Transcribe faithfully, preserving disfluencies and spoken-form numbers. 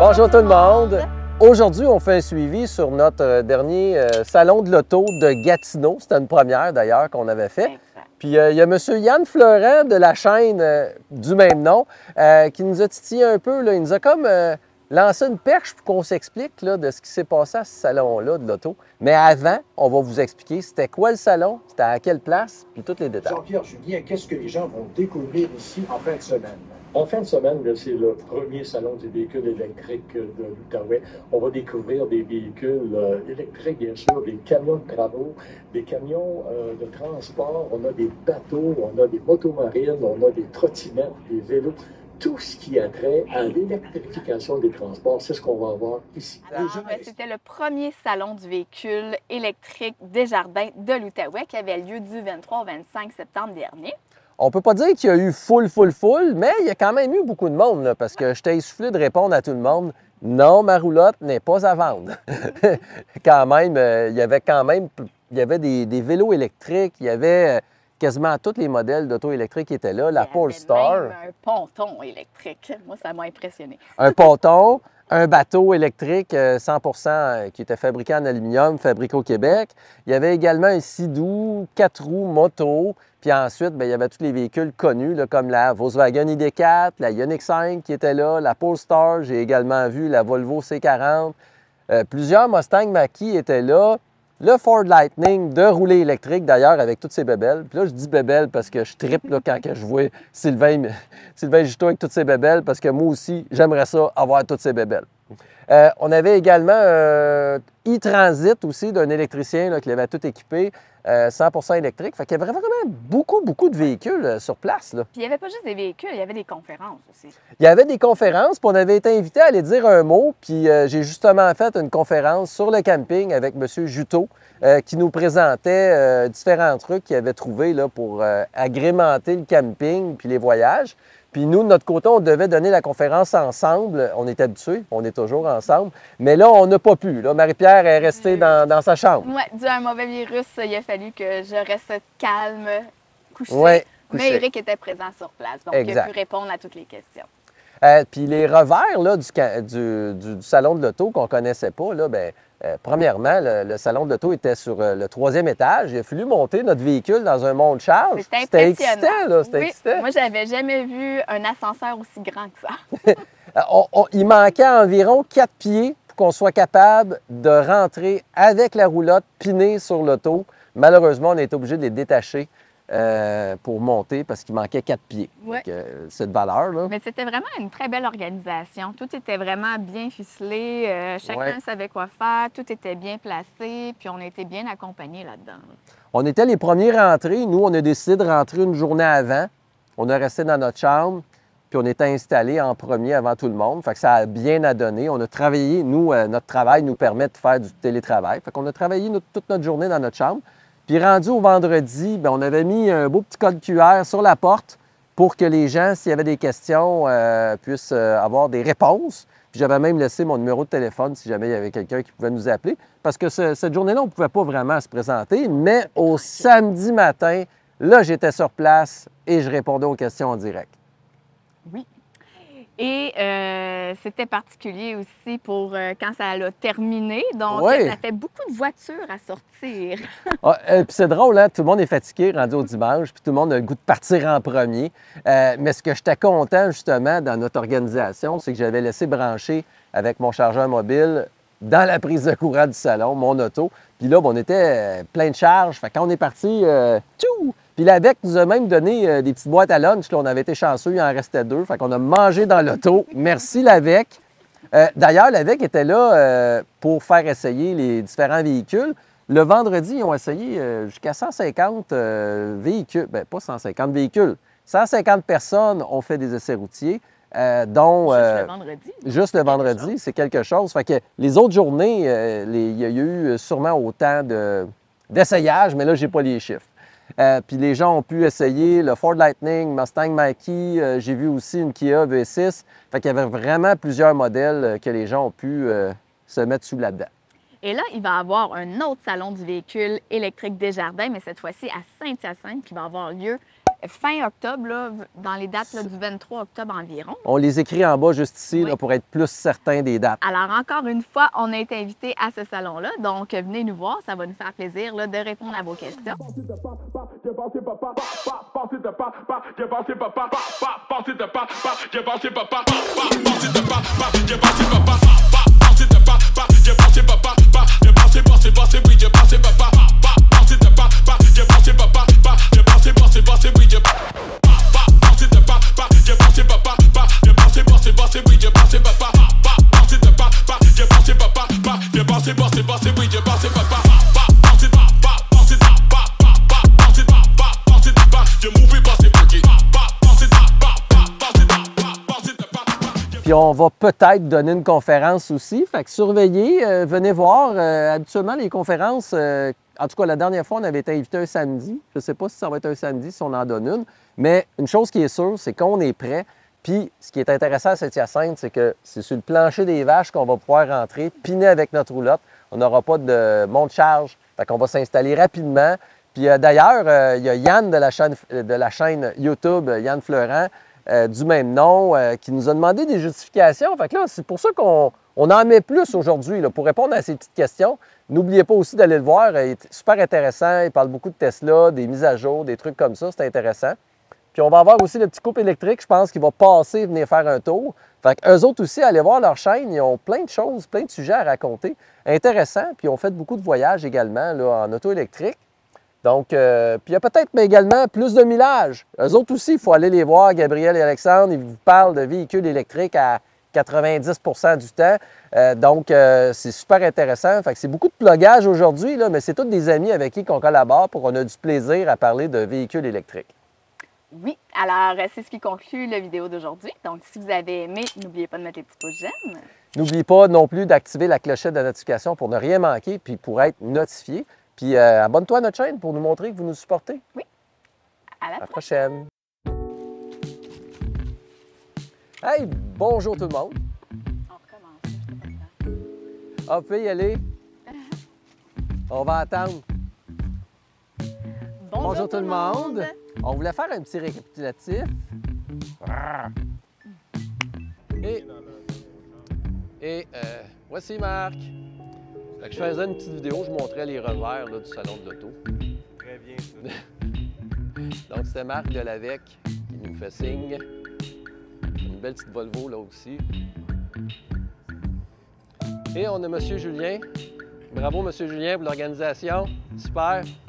Bonjour tout le monde! Aujourd'hui, on fait un suivi sur notre dernier euh, salon de l'auto de Gatineau. C'était une première d'ailleurs qu'on avait fait. Exact. Puis euh, il y a M. Yann Fleurant de la chaîne euh, du même nom euh, qui nous a titillé un peu. Là. Il nous a comme euh, lancé une perche pour qu'on s'explique là, de ce qui s'est passé à ce salon-là de l'auto. Mais avant, on va vous expliquer c'était quoi le salon, c'était à quelle place, puis tous les détails. Jean-Pierre Julien, qu'est-ce que les gens vont découvrir ici en fin de semaine? En fin de semaine, c'est le premier salon des véhicules électriques de l'Outaouais. On va découvrir des véhicules euh, électriques, bien sûr, des camions de travaux, des camions euh, de transport, on a des bateaux, on a des motos marines, on a des trottinettes, des vélos. Tout ce qui a trait à l'électrification des transports, c'est ce qu'on va avoir ici. Alors, ben, c'était le premier salon du véhicule électrique Desjardins de l'Outaouais qui avait lieu du vingt-trois au vingt-cinq septembre dernier. On peut pas dire qu'il y a eu full, full, full, mais il y a quand même eu beaucoup de monde, là, parce que je t'ai essoufflé de répondre à tout le monde. Non, ma roulotte n'est pas à vendre. Quand même, euh, il y avait quand même, il y avait des, des vélos électriques, il y avait euh, quasiment tous les modèles d'auto électriques qui étaient là, la Polestar. Il y avait même un ponton électrique. Moi, ça m'a impressionné. Un ponton, un bateau électrique euh, cent pour cent qui était fabriqué en aluminium, fabriqué au Québec. Il y avait également un Sea-Doo, quatre roues moto. Puis ensuite, bien, il y avait tous les véhicules connus, là, comme la Volkswagen I D quatre, la Ioniq cinq qui était là, la Polestar. J'ai également vu la Volvo C quarante. Euh, plusieurs Mustang Mach-E étaient là. Le Ford Lightning de rouler électrique, d'ailleurs, avec toutes ses bébelles. Puis là, je dis bébelles parce que je trippe là, quand que je vois Sylvain, Sylvain Juteau avec toutes ses bébelles, parce que moi aussi, j'aimerais ça, avoir toutes ses bébelles. Euh, on avait également un e-Transit aussi d'un électricien là, qui l'avait tout équipé, euh, cent pour cent électrique. Fait qu'il y avait vraiment beaucoup, beaucoup de véhicules euh, sur place. Là. Puis il n'y avait pas juste des véhicules, il y avait des conférences aussi. Il y avait des conférences, puis on avait été invité à aller dire un mot, puis euh, j'ai justement fait une conférence sur le camping avec M. Juteau, euh, qui nous présentait euh, différents trucs qu'il avait trouvés là, pour euh, agrémenter le camping puis les voyages. Puis nous, de notre côté, on devait donner la conférence ensemble. On est habitués, on est toujours ensemble. Mais là, on n'a pas pu. Là, Marie-Pierre est restée dans, dans sa chambre. Oui, dû à un mauvais virus, il a fallu que je reste calme, couchée. Ouais, Mais couché. Eric était présent sur place, donc Exact. il a pu répondre à toutes les questions. Euh, puis les revers là, du, ca- du, du- du salon de l'auto qu'on ne connaissait pas, là, bien, euh, premièrement, le, le salon de l'auto était sur euh, le troisième étage. Il a fallu monter notre véhicule dans un monte charge. C'était C'était impressionnant. excitant, là. C'était Oui, excitant. moi, j'avais jamais vu un ascenseur aussi grand que ça. Euh, on- on- il manquait environ quatre pieds pour qu'on soit capable de rentrer avec la roulotte pinée sur l'auto. Malheureusement, on a été obligé de les détacher euh, pour monter parce qu'il manquait quatre pieds. Ouais. Donc, euh, cette valeur, là. Mais c'était vraiment une très belle organisation. Tout était vraiment bien ficelé. euh, chacun Ouais. savait quoi faire. Tout était bien placé. Puis on a été bien accompagnés là-dedans. On était les premiers rentrés. Nous, on a décidé de rentrer une journée avant. On a resté dans notre chambre, puis on était installés en premier avant tout le monde. Fait que ça a bien à donner. On a travaillé. Nous, euh, notre travail nous permet de faire du télétravail. Fait qu'on a travaillé notre- toute notre journée dans notre chambre. Puis rendu au vendredi, bien, on avait mis un beau petit code Q R sur la porte pour que les gens, s'il y avait des questions, euh, puissent euh, avoir des réponses. Puis j'avais même laissé mon numéro de téléphone si jamais il y avait quelqu'un qui pouvait nous appeler. Parce que ce- cette journée-là, on ne pouvait pas vraiment se présenter. Mais au samedi matin, là, j'étais sur place et je répondais aux questions en direct. Oui. Et euh, c'était particulier aussi pour euh, quand ça a terminé. Donc, Oui. ça fait beaucoup de voitures à sortir. Ah, euh, puis c'est drôle, hein? Tout le monde est fatigué rendu au dimanche, puis tout le monde a le goût de partir en premier. Euh, mais ce que j'étais content, justement, dans notre organisation, c'est que j'avais laissé brancher avec mon chargeur mobile dans la prise de courant du salon, mon auto. Puis là, ben, on était euh, plein de charge. Fait que quand on est parti, euh, tchou! Puis l'Avec nous a même donné euh, des petites boîtes à lunch. Là, on avait été chanceux, il en restait deux. Fait qu'on a mangé dans l'auto. Merci l'Avec. Euh, D'ailleurs, l'Avec était là euh, pour faire essayer les différents véhicules. Le vendredi, ils ont essayé euh, jusqu'à cent cinquante euh, véhicules. Bien, pas cent cinquante véhicules. cent cinquante personnes ont fait des essais routiers, euh, dont... Juste euh, le vendredi. Juste le Quelque vendredi, chose. c'est quelque chose. Fait que les autres journées, euh, les- il y a eu sûrement autant de- d'essayages, mais là, je n'ai pas les chiffres. Euh, puis les gens ont pu essayer le Ford Lightning, Mustang Mach-E, euh, j'ai vu aussi une Kia V six. Fait qu'il y avait vraiment plusieurs modèles euh, que les gens ont pu euh, se mettre sous là-dedans. Et là, il va y avoir un autre salon du véhicule électrique Desjardins, mais cette fois-ci à Saint-Hyacinthe, qui va avoir lieu fin octobre, là, dans les dates là, du vingt-trois octobre environ. On les écrit en bas juste ici Oui. là, pour être plus certain des dates. Alors, encore une fois, on a été invité à ce salon-là. Donc, venez nous voir. Ça va nous faire plaisir là, de répondre à vos questions. Puis on va peut-être donner une conférence aussi. Fait que surveillez, euh, venez voir. Euh, habituellement, les conférences, euh, en tout cas, la dernière fois, on avait été invité un samedi. Je ne sais pas si ça va être un samedi, si on en donne une. Mais une chose qui est sûre, c'est qu'on est prêt. Puis ce qui est intéressant à Saint-Hyacinthe, c'est que c'est sur le plancher des vaches qu'on va pouvoir rentrer, piner avec notre roulotte. On n'aura pas de monte-charge. Fait qu'on va s'installer rapidement. Puis euh, d'ailleurs, euh, il y a Yann de la chaîne, de la chaîne YouTube, Yann Fleurant, Euh, du même nom, euh, qui nous a demandé des justifications. Fait que là, c'est pour ça qu'on on en met plus aujourd'hui pour répondre à ces petites questions. N'oubliez pas aussi d'aller le voir. Il est super intéressant. Il parle beaucoup de Tesla, des mises à jour, des trucs comme ça. C'est intéressant. Puis on va avoir aussi le petit couple électrique, je pense, qui va passer, venir faire un tour. Fait qu'eux autres aussi, allez voir leur chaîne. Ils ont plein de choses, plein de sujets à raconter. Intéressant. Puis on fait beaucoup de voyages également là, en auto électrique. Donc, euh, puis il y a peut-être mais également plus de millage. Eux autres aussi, il faut aller les voir, Gabriel et Alexandre. Ils vous parlent de véhicules électriques à quatre-vingt-dix pour cent du temps. Euh, donc, euh, c'est super intéressant. Fait que c'est beaucoup de plugage aujourd'hui, là, mais c'est tous des amis avec qui on collabore pour qu'on a du plaisir à parler de véhicules électriques. Oui, alors c'est ce qui conclut la vidéo d'aujourd'hui. Donc, si vous avez aimé, n'oubliez pas de mettre les petits pouces j'aime. N'oubliez pas non plus d'activer la clochette de notification pour ne rien manquer puis pour être notifié. Puis euh, abonne-toi à notre chaîne pour nous montrer que vous nous supportez. Oui. À la À la prochaine. Hey, bonjour tout le monde. On recommence. Je t'ai pas le temps. Ah, vous pouvez y aller. On va attendre. Bonjour, Bonjour tout le monde. On voulait faire un petit récapitulatif. Et, et euh, voici Marc. Fait que je faisais une petite vidéo, je montrais les revers là, du salon de l'auto. Très bien, ça. Donc, c'était Marc de l'Avec qui nous fait signe. Une belle petite Volvo là aussi. Et on a M. Julien. Bravo, M. Julien, pour l'organisation. Super.